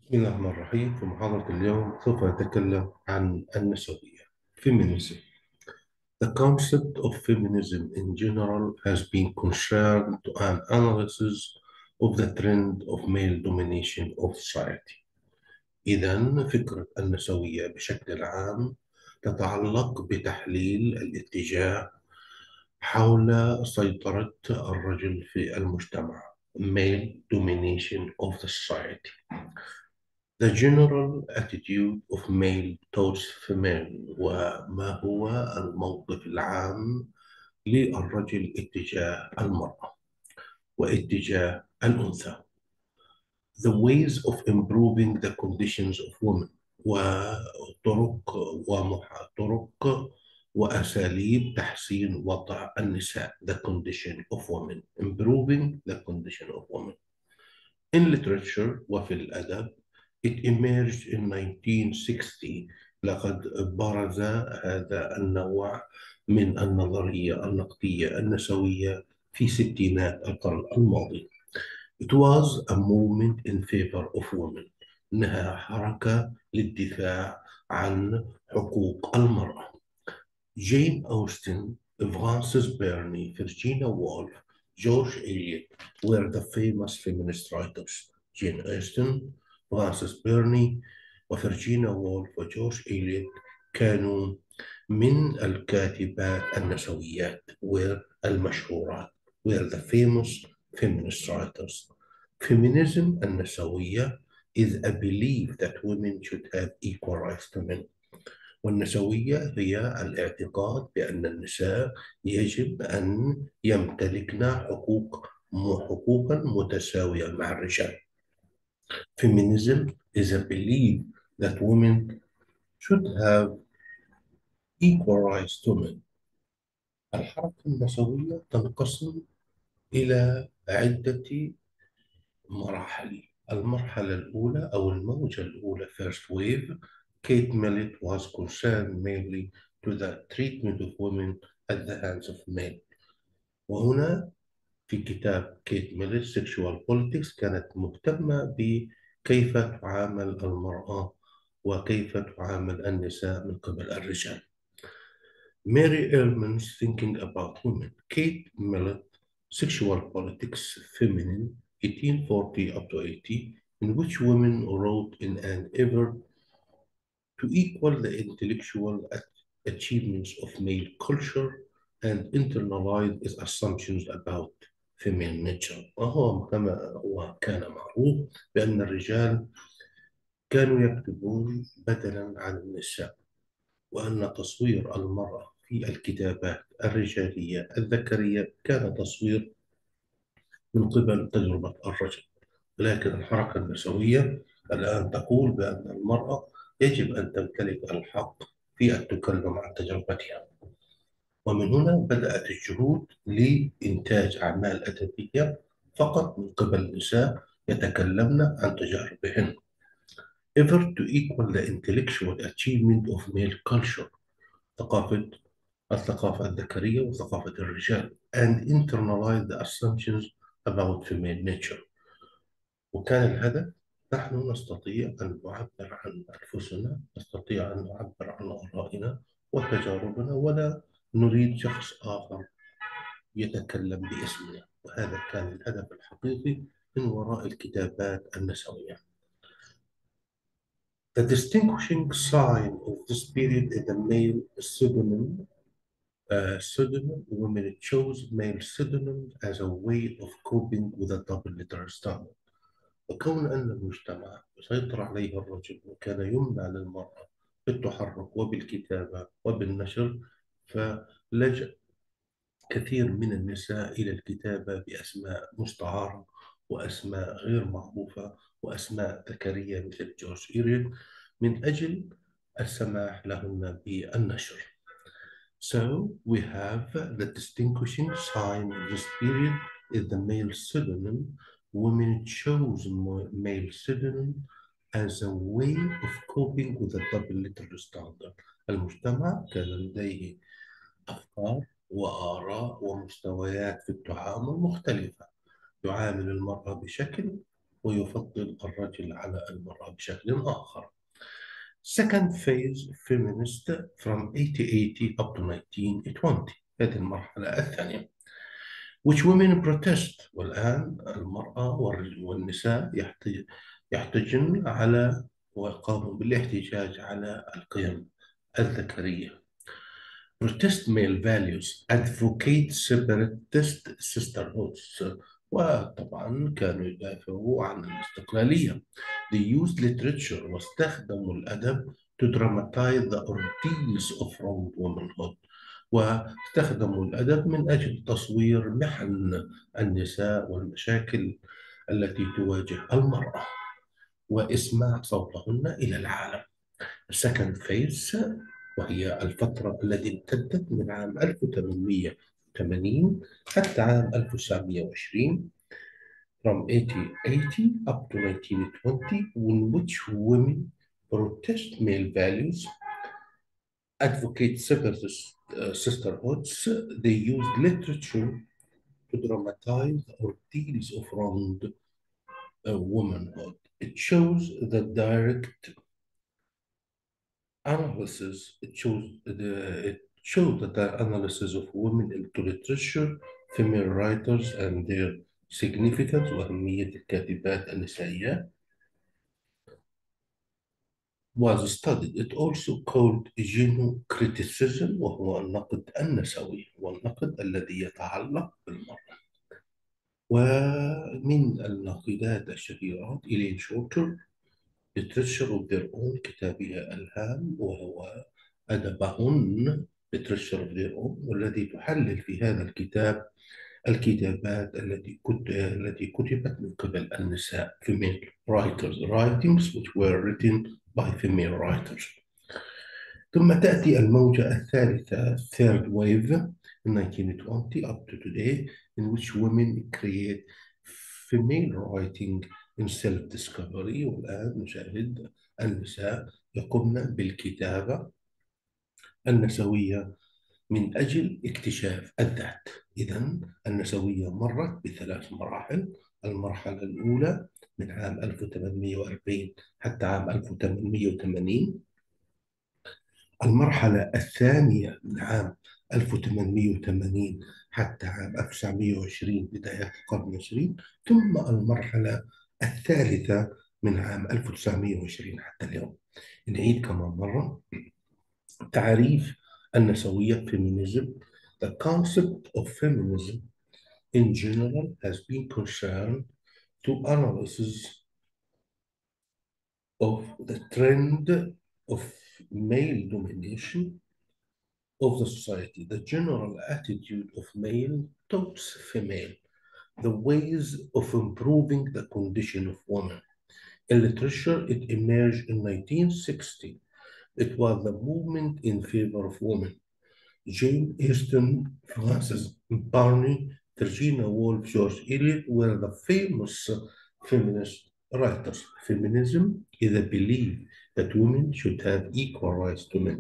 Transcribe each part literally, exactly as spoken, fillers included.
بسم الله الرحمن الرحيم. في محاضرة اليوم سوف نتكلم عن النسوية feminism. The concept of feminism in general has been concerned to an analysis of the trend of male domination of society. إذن فكرة النسوية بشكل عام تتعلق بتحليل الاتجاه حول سيطرة الرجل في المجتمع male domination of the society. The general attitude of male towards female وما هو الموقف العام للرجل اتجاه المرأة واتجاه الأنثى. The ways of improving the conditions of women وطرق ومح... طرق وأساليب تحسين وضع النساء. The condition of women. Improving the condition of women. In literature وفي الأدب it emerged in nineteen sixty. لقد برز هذا النوع من النظرية النقدية النسوية في ستينات القرن الماضي. It was a movement in favor of women. إنها حركة للدفاع عن حقوق المرأة. جين أوستن، فرانسيس بيرني، فيرجينيا وولف، جورج إليوت were the famous feminist writers. جين أوستن، فرانسيس بيرني، وفيرجينيا وولف وجورج إليوت كانوا من الكاتبات النسويات were المشهورات were the famous feminist writers. Feminism النسوية is a belief that women should have equal rights to men. والنسوية هي الاعتقاد بأن النساء يجب أن يمتلكن حقوق حقوقا متساوية مع الرجال. Feminism is a belief that women should have equal rights to men. الحركة النسوية تنقسم إلى عدة مراحل. المرحلة الأولى أو الموجة الأولى first wave. Kate Millett was concerned mainly to the treatment of women at the hands of men. وهنا في كتاب كيت ميليت Sexual Politics كانت مهتمة بكيف تعامل المرأة وكيف تعامل النساء من قبل الرجال. Mary Ehrman's Thinking About Women. Kate Millett Sexual Politics Feminine eighteen forty up to eighty, in which women wrote in an effort to equal the intellectual achievements of male culture and internalize its assumptions about female nature. وهو كما هو كان معروف بأن الرجال كانوا يكتبون بدلا عن النساء، وأن تصوير المرأة في الكتابات الرجالية الذكرية كان تصوير من قبل تجربة الرجل. لكن الحركة النسوية الآن تقول بأن المرأة يجب أن تمتلك الحق في التكلم عن تجربتها. ومن هنا بدأت الجهود لإنتاج أعمال أدبية فقط من قبل نساء يتكلمن عن تجاربهن. Effort to equal the intellectual achievement of male culture. ثقافة الثقافة الذكرية وثقافة الرجال and internalize the assumptions about female nature. وكان الهدف نحن نستطيع أن نعبر عن أنفسنا، نستطيع أن نعبر عن آرائنا وتجاربنا ولا نريد شخص آخر يتكلم باسمنا. وهذا كان الهدف الحقيقي من وراء الكتابات النسوية. The distinguishing sign of this period is the male pseudonym. Uh, pseudonym women chose male pseudonyms as a way of coping with a double literary standard. وكون أن المجتمع يسيطر عليه الرجل وكان يمنع للمرأة بالتحرك وبالكتابة وبالنشر، فلجأ كثير من النساء إلى الكتابة بأسماء مستعارة وأسماء غير معروفة وأسماء ذكرية مثل جورج إيريل من أجل السماح لهن بالنشر. So we have the distinguishing sign of this period is the male pseudonym. Women chose male pseudonym as a way of coping with a double literary standard. المجتمع كان لديه أفكار وآراء ومستويات في التعامل مختلفة. يعامل المرأة بشكل ويفضل الرجل على المرأة بشكل آخر. Second phase feminist from eighteen eighty up to nineteen twenty. هذه المرحلة الثانية. which women protest. والآن المرأة والرجل والنساء يحتج يحتجن على وقاموا بالاحتجاج على القيم الذكرية. protest male values, advocate separatist sisterhoods. وطبعا كانوا يدافعوا عن الاستقلالية. They used literature واستخدموا الأدب to dramatize the ordeals of wronged womanhood. واستخدموا الأدب من أجل تصوير محن النساء والمشاكل التي تواجه المرأة وإسماع صوتهن إلى العالم. second phase وهي الفترة التي امتدت من عام ألف وثمانمئة وثمانين حتى عام ألف وتسعمئة وعشرين from eighteen eighty up to nineteen twenty, in which women protest male values, advocate separatist uh, sisterhoods. They use literature to dramatize ordeals of wronged uh, womanhood. It shows the direct analysis. It shows the it shows that the analysis of women into literature, female writers and their significance وأهمية الكاتبات النسائيات was studied. It also called genocriticism وهو النقد النسوي والنقد الذي يتعلق بالمرأة. ومن الناقدات الشهيرات إلين شورتر literature of their own كتابها الهام وهو أدبهن literature of their own والذي تحلل في هذا الكتاب الكتابات التي كت... التي كتبت من قبل النساء female writers writings which were written by female writers. ثم تأتي الموجة الثالثة third wave in nineteen twenty up to today in which women create female writing in self-discovery. والآن نشاهد النساء يقومن بالكتابة النسوية من أجل اكتشاف الذات. إذن النسوية مرت بثلاث مراحل. المرحلة الأولى من عام ألف وثمانمئة وأربعين حتى عام ألف وثمانمئة وثمانين. المرحلة الثانية من عام ألف وثمانمئة وثمانين حتى عام ألف وتسعمئة وعشرين بداية القرن العشرين. ثم المرحلة الثالثة من عام ألف وتسعمئة وعشرين حتى اليوم. نعيد كمان مرة تعريف النسوية feminism. The concept of feminism in general has been concerned to analysis of the trend of male domination of the society, the general attitude of male towards female, the ways of improving the condition of women. In literature, it emerged in nineteen sixty. It was the movement in favor of women. Jane Austen, Frances Barney, Virginia Woolf, George Eliot were the famous feminist writers. Feminism is a belief that women should have equal rights to men.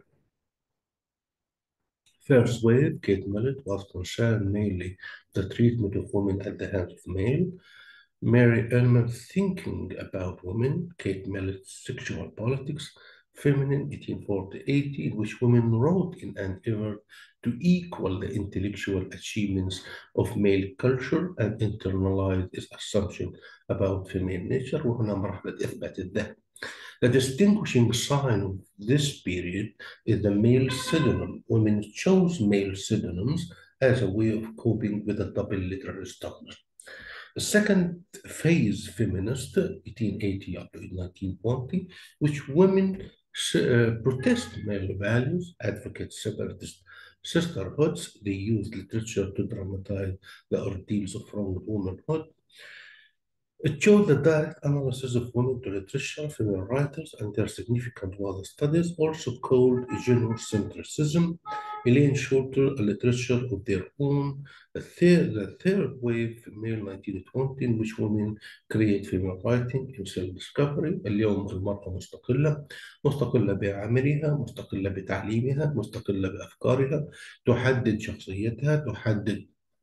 First wave, Kate Millett, was concerned mainly with the treatment of women at the hands of men. Mary Elmer, Thinking About Women, Kate Millett's Sexual Politics, Feminine, eighteen forty to eighty, in which women wrote in an effort to equal the intellectual achievements of male culture and internalize its assumption about female nature. وهنا مرحلة إثبات الذات. The distinguishing sign of this period is the male pseudonym. Women chose male pseudonyms as a way of coping with a double literary structure. The second phase feminist, eighteen eighty up to nineteen twenty, which women uh, protest male values, advocate separatist sisterhoods. They use literature to dramatize the ordeals of wronged womanhood. It shows the direct analysis of women to literature, female writers, and their significant other studies, also called genocentrism. Elaine Shorter, a literature of their own. The third, the third wave, female nineteen twenty, in which women create female writing in self-discovery. اليوم المرأة مستقلة، مستقلة بعملها، مستقلة بتعليمها، مستقلة بأفكارها، تحدد شخصيتها، تحدد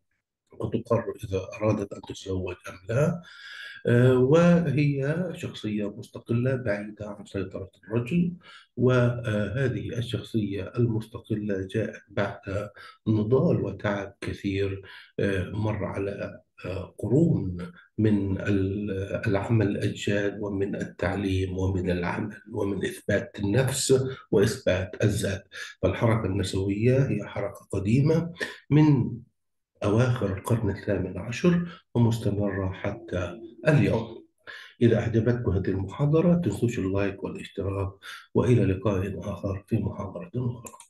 وتقرر إذا أرادت أن تتزوج أم لا. آه، وهي شخصية مستقلة بعيدة عن سيطرة الرجل. وهذه الشخصية المستقلة جاءت بعد نضال وتعب كثير، آه، مر على آه، قرون من ال- العمل الجاد ومن التعليم ومن العمل ومن إثبات النفس وإثبات الذات. فالحركة النسوية هي حركة قديمة من أواخر القرن الثامن عشر ومستمرة حتى اليوم. إذا أعجبتكم هذه المحاضرة تنسوش اللايك والاشتراك، وإلى لقاء آخر في محاضرة أخرى.